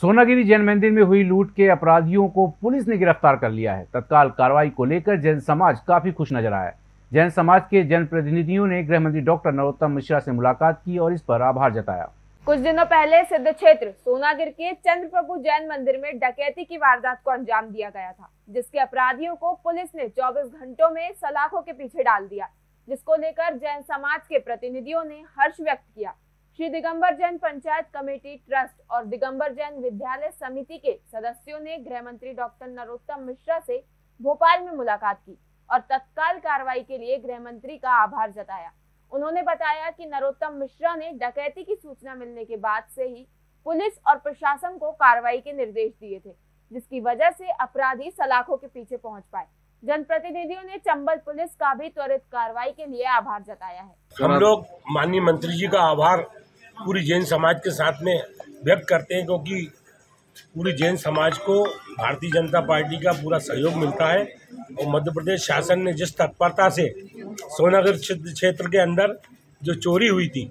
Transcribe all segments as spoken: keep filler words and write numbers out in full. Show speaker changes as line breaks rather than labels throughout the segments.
सोनागिरी जैन मंदिर में हुई लूट के अपराधियों को पुलिस ने गिरफ्तार कर लिया है। तत्काल कार्रवाई को लेकर जैन समाज काफी खुश नजर आया। जैन समाज के जनप्रतिनिधियों ने गृह मंत्री डॉक्टर नरोत्तम मिश्रा से मुलाकात की और इस पर आभार जताया।
कुछ दिनों पहले सिद्ध क्षेत्र सोनागिर के चंद्रप्रभु जैन मंदिर में डकैती की वारदात को अंजाम दिया गया था, जिसके अपराधियों को पुलिस ने चौबीस घंटों में सलाखों के पीछे डाल दिया, जिसको लेकर जैन समाज के प्रतिनिधियों ने हर्ष व्यक्त किया। श्री दिगंबर जैन पंचायत कमेटी ट्रस्ट और दिगंबर जैन विद्यालय समिति के सदस्यों ने गृह मंत्री डॉक्टर नरोत्तम मिश्रा से भोपाल में मुलाकात की और तत्काल कार्रवाई के लिए गृह मंत्री का आभार जताया। उन्होंने बताया कि नरोत्तम मिश्रा ने डकैती की सूचना मिलने के बाद से ही पुलिस और प्रशासन को कार्रवाई के निर्देश दिए थे, जिसकी वजह से अपराधी सलाखों के पीछे पहुंच पाए। जनप्रतिनिधियों ने चंबल पुलिस का भी त्वरित कार्रवाई के लिए आभार जताया है।
हम लोग माननीय मंत्री जी का आभार पूरी जैन समाज के साथ में व्यक्त करते हैं, क्योंकि पूरी जैन समाज को भारतीय जनता पार्टी का पूरा सहयोग मिलता है और मध्य प्रदेश शासन ने जिस तत्परता से सोनागिर क्षेत्र के अंदर जो चोरी हुई थी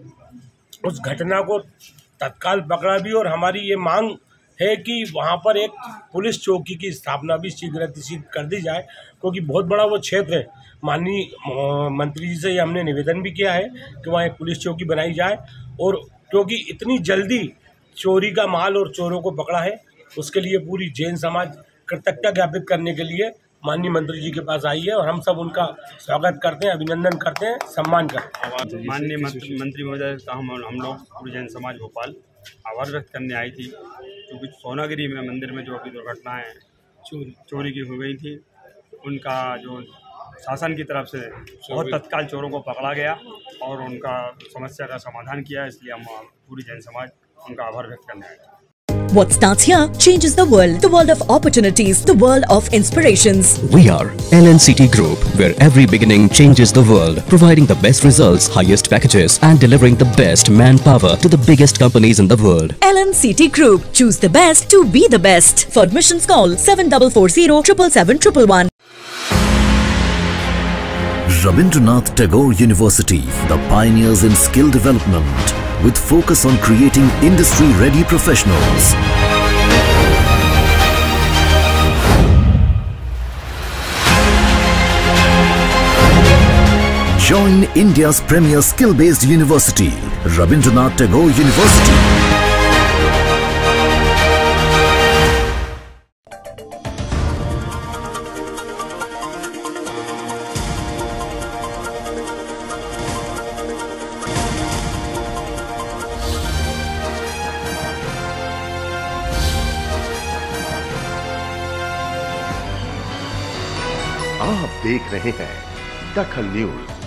उस घटना को तत्काल पकड़ा भी, और हमारी ये मांग है कि वहाँ पर एक पुलिस चौकी की स्थापना भी शीघ्र शीघ्र कर दी जाए, क्योंकि बहुत बड़ा वो क्षेत्र है। माननीय मंत्री जी से हमने निवेदन भी किया है कि वहाँ एक पुलिस चौकी बनाई जाए, और क्योंकि इतनी जल्दी चोरी का माल और चोरों को पकड़ा है, उसके लिए पूरी जैन समाज कृतज्ञता ज्ञापित करने के लिए माननीय मंत्री जी के पास आई है और हम सब उनका स्वागत करते हैं, अभिनंदन करते हैं, सम्मान करते हैं।
माननीय मंत्री महोदय का हम हम लोग पूरी जैन समाज भोपाल आभार व्यक्त करने आई थी, क्योंकि सोनागिरी में मंदिर में जो अभी दुर्घटनाएं चोरी चोरी की हो गई थी, उनका जो शासन की तरफ से बहुत तत्काल चोरों को पकड़ा गया और उनका समस्या का समाधान किया, इसलिए हम पूरी जैन समाज उनका आभार व्यक्त करने आए थे।
What starts here changes the world. The world of opportunities. The world of inspirations.
We are L N C T Group, where every beginning changes the world. Providing the best results, highest packages and delivering the best manpower to the biggest companies in the world.
L N C T Group. Choose the best to be the best. For admissions call seven four four zero seven seven seven one one.
Rabindranath Tagore University, the pioneers in skill development, with focus on creating industry-ready professionals. Join India's premier skill-based university, Rabindranath Tagore University.
आप देख रहे हैं दखल news.